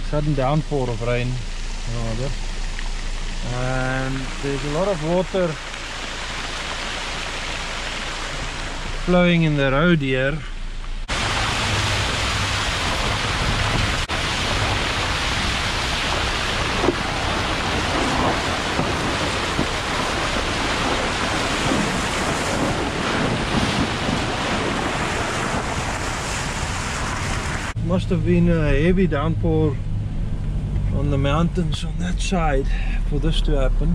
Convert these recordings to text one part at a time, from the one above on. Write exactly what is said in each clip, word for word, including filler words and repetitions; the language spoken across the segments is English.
sudden downpour of rain rather, and there's a lot of water flowing in the road here. Must have been a heavy downpour on the mountains on that side for this to happen,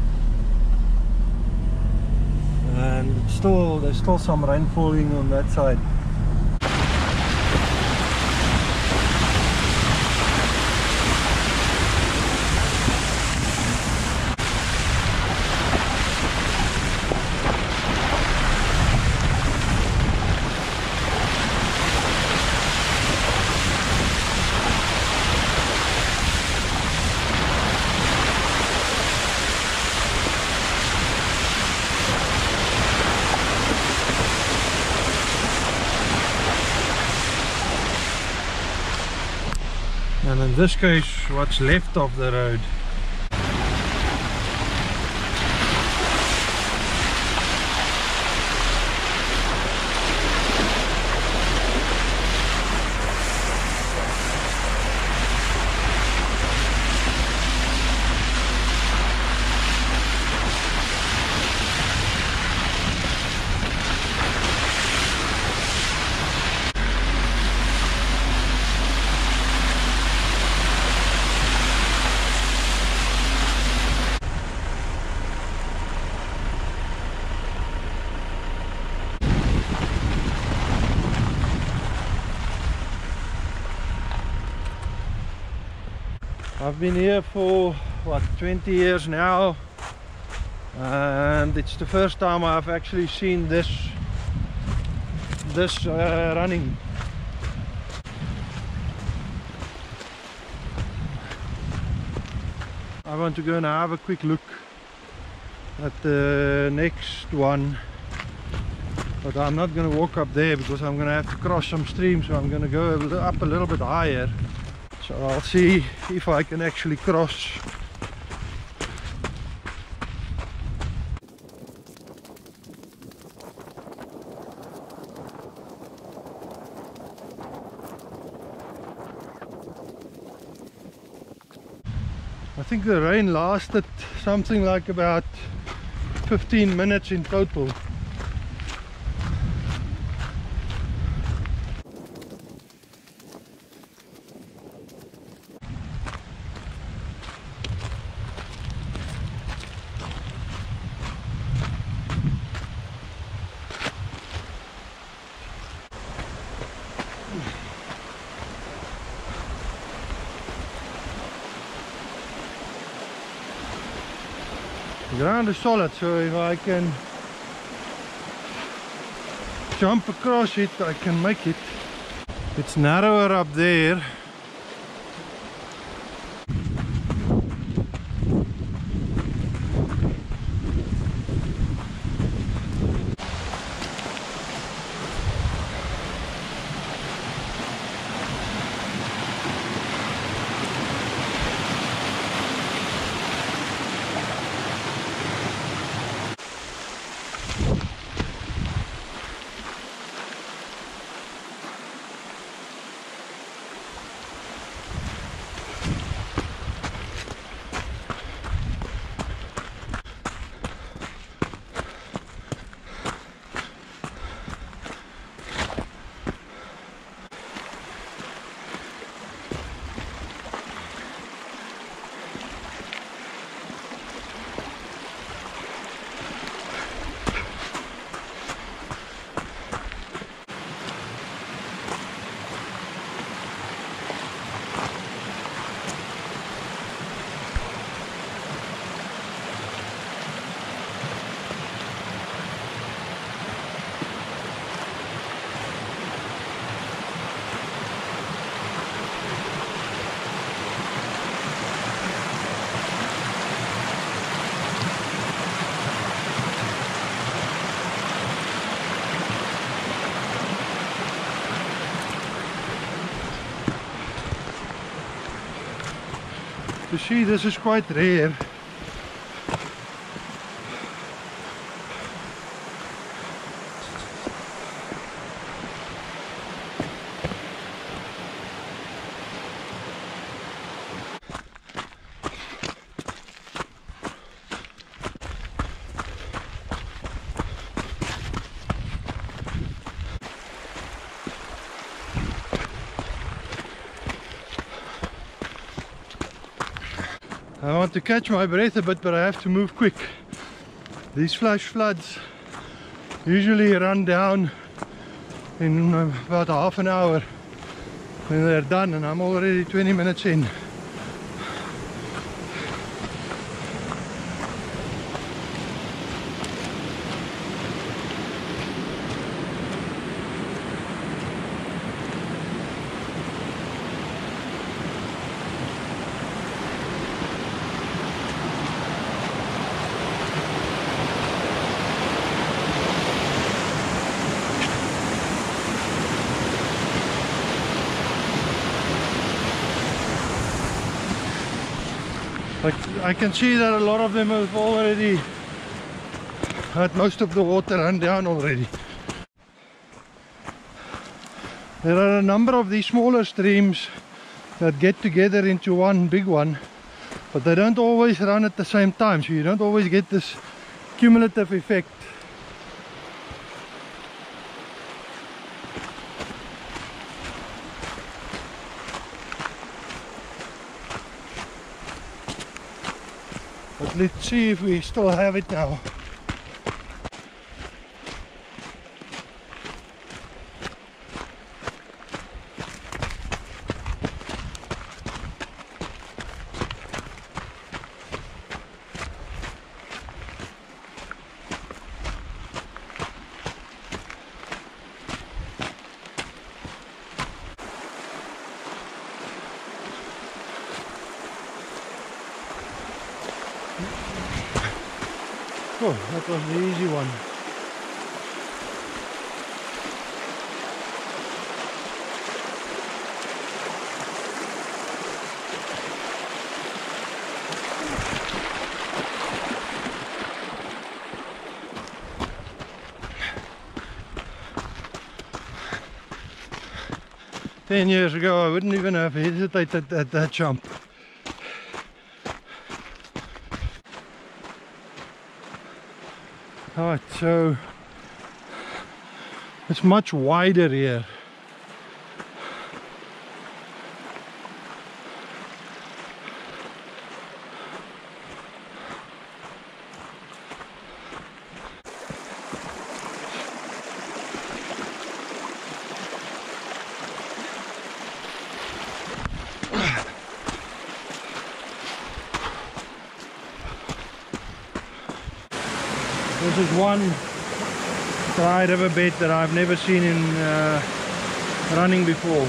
and still there's still some rain falling on that side. And in this case, what's left of the road. I've been here for what, twenty years now, and it's the first time I've actually seen this this uh, running. I want to go and have a quick look at the next one, but I'm not going to walk up there because I'm going to have to cross some streams, so I'm going to go up a little bit higher. So I'll see if I can actually cross. I think the rain lasted something like about fifteen minutes in total. The ground is solid, so if I can jump across it, I can make it. It's narrower up there. You see, this is quite rare. I want to catch my breath a bit, but I have to move quick. These flash floods usually run down in about half an hour when they're done, and I'm already twenty minutes in. Like, I can see that a lot of them have already had most of the water run down already. There are a number of these smaller streams that get together into one big one, but they don't always run at the same time, so you don't always get this cumulative effect. But let's see if we still have it now. Oh, that was the easy one. Ten years ago I wouldn't even have hesitated at that jump. Alright, so it's much wider here. This is one side of a bed that I've never seen in uh, running before.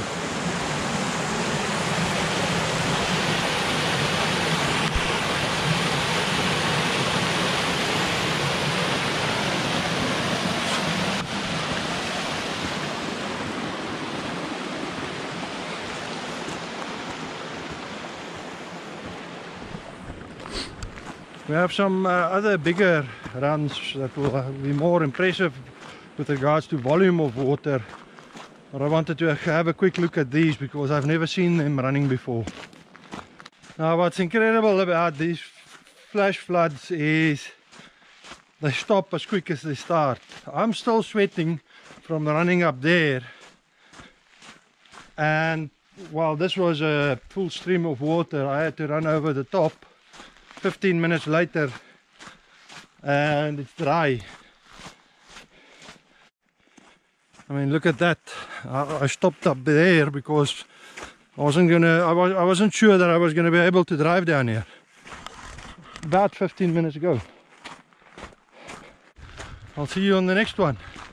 We have some uh, other bigger runs that will uh, be more impressive with regards to volume of water, but I wanted to have a quick look at these because I've never seen them running before. Now, what's incredible about these flash floods is they stop as quick as they start. I'm still sweating from running up there, and while this was a full stream of water, I had to run over the top fifteen minutes later and it's dry. I mean, look at that. I, I stopped up there because I wasn't gonna I, was, I wasn't sure that I was gonna be able to drive down here about fifteen minutes ago. I'll see you on the next one.